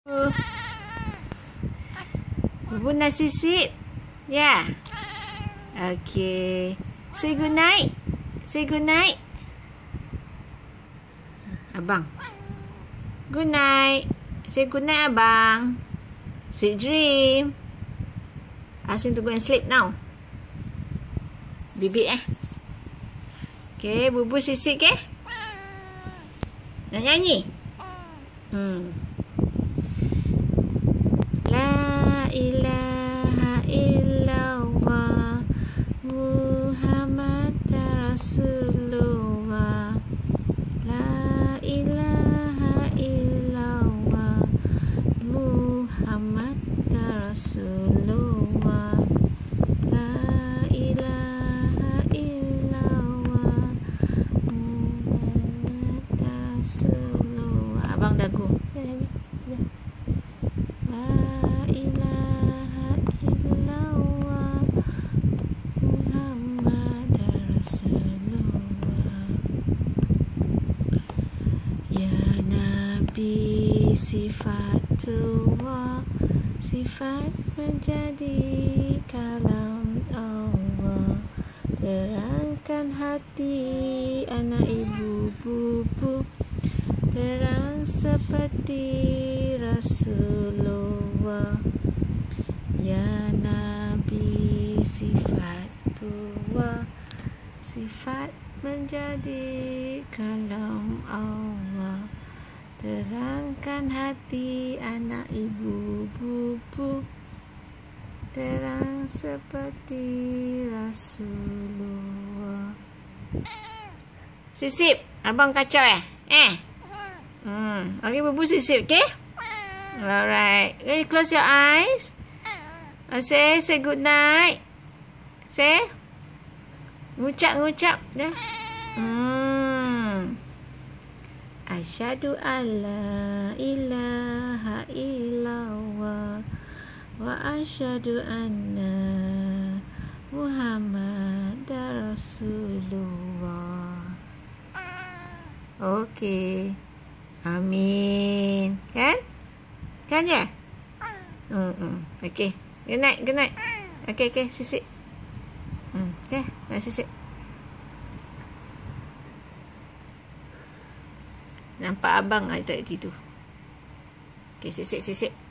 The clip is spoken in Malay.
Bubu nak sisit. Ya. Okey. Say good night. Say good night. Abang. Good night. Say good night, abang. Sweet dream. Ask him to go and sleep now. Bibik Okay, bubu sisit ke? Nak nyanyi? La ilaha illallah Muhammad Rasulullah. La ilaha illallah Muhammad Rasulullah. La ilaha illallah Muhammad Rasulullah. Abang dagu. La ilaha illallah Muhammad Rasulullah. Ya Nabi sifatullah, sifat menjadi kalam Allah. Terangkan hati anak ibu bubu, terang seperti Rasulullah. Ya Nabi sifatullah, sifat menjadi kalam Allah. Terangkan hati anak ibu bubu, terang seperti Rasulullah. Sisip, abang kacau Okay, bubu sisip, okay? Alright. Okay, close your eyes. Say good night. Say. Ngucap dah. Asyhadu alla ilaha illallah wa asyhadu anna Muhammadar Rasulullah. Okey. Amin. Kan? Kan ya? Okey. Good night. Okey, sisik. Okay, nak sisik. Nampak abang tak tidur. Okey, sisik.